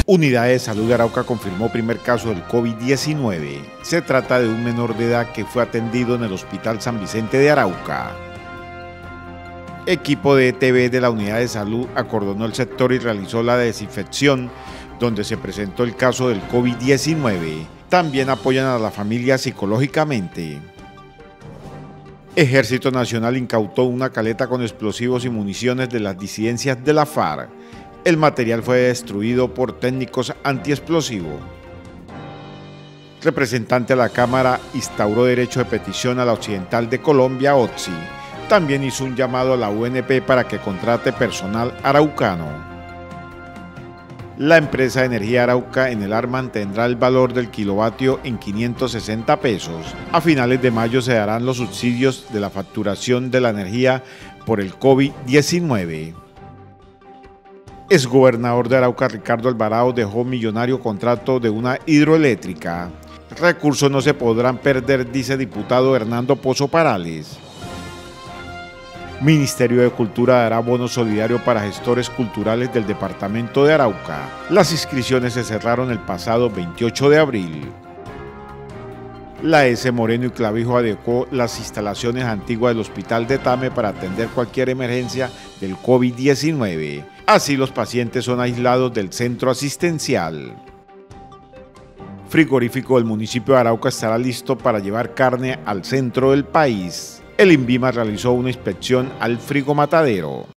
Unidad de Salud de Arauca confirmó primer caso del COVID-19. Se trata de un menor de edad que fue atendido en el Hospital San Vicente de Arauca. Equipo de ETB de la Unidad de Salud acordonó el sector y realizó la desinfección donde se presentó el caso del COVID-19. También apoyan a la familia psicológicamente. Ejército Nacional incautó una caleta con explosivos y municiones de las disidencias de la FARC. El material fue destruido por técnicos antiexplosivos. Representante a la Cámara instauró derecho de petición a la Occidental de Colombia, OTSI. También hizo un llamado a la UNP para que contrate personal araucano. La empresa de energía Arauca en el AR mantendrá el valor del kilovatio en 560 pesos. A finales de mayo se darán los subsidios de la facturación de la energía por el COVID-19. Exgobernador de Arauca, Ricardo Alvarado, dejó millonario contrato de una hidroeléctrica. Recursos no se podrán perder, dice diputado Hernando Pozo Parales. Ministerio de Cultura dará bono solidario para gestores culturales del departamento de Arauca. Las inscripciones se cerraron el pasado 28 de abril. La S. Moreno y Clavijo adecuó las instalaciones antiguas del Hospital de Tame para atender cualquier emergencia del COVID-19. Así los pacientes son aislados del centro asistencial. Frigorífico del municipio de Arauca estará listo para llevar carne al centro del país. El INVIMA realizó una inspección al frigomatadero.